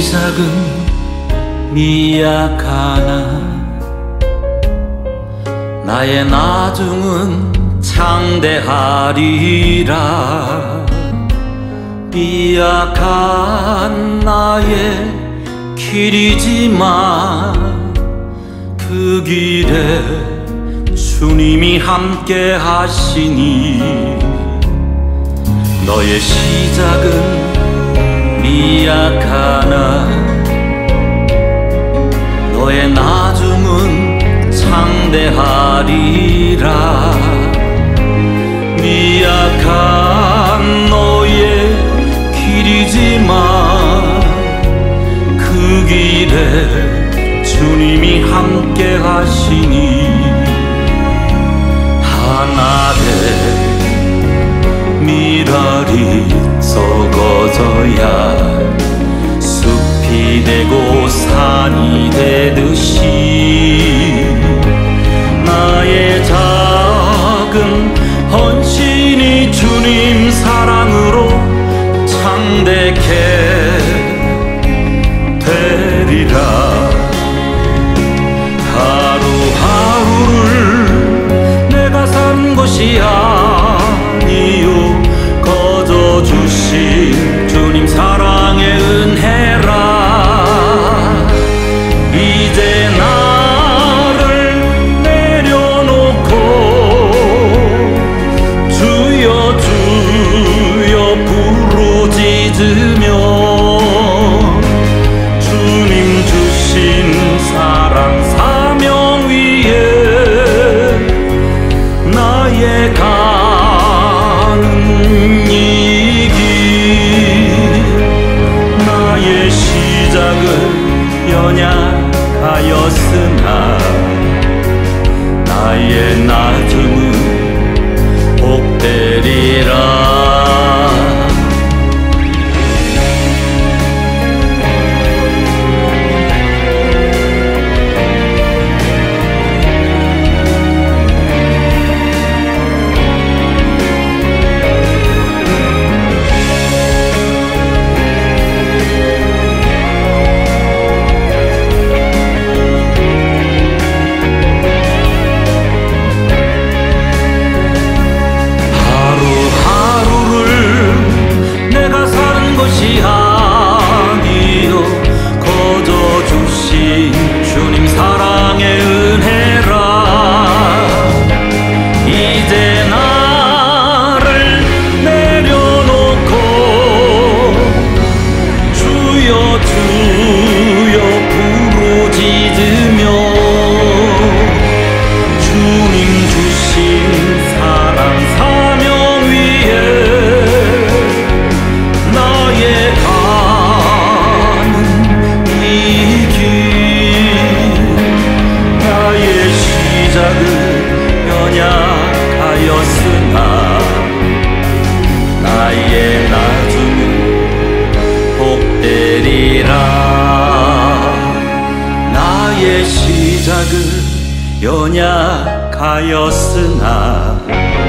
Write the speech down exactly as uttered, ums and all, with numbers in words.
시작은 미약하나 나의 나중은 창대하리라. 미약한 나의 길이지만 그 길에 주님이 함께 하시니 너의 시작은 미약하나 너의 나중은 창대하리라. 미약한 너의 길이지만 그 길에 주님이 함께 하시니 하늘에 미랄이 썩어져야 숲이 되고 산이 되듯이 나의 작은 헌신이 주님 사랑으로 창대케 되리라. 하루하루를 내가 산 것이 아니요 거저 주신 주님 사랑의 은혜라. 이제 나를 내려놓고 주여 주여 부르짖으며 주님 주신 사랑 사명 위에 나의 가는 이 길 나의 시작은 연약하였으나 나의 나중은 복되리라. 것이 아니요 거저 주신 주님 사랑의 은혜라. 이제 나를 내려놓고 주여 주여 부르짖으며 주님 주신 사랑 사명 위에 나의 가는 이 길 나의 시작은 연약하였으나 나의 나중은 복되리라. 나의 시작은 연약하였으나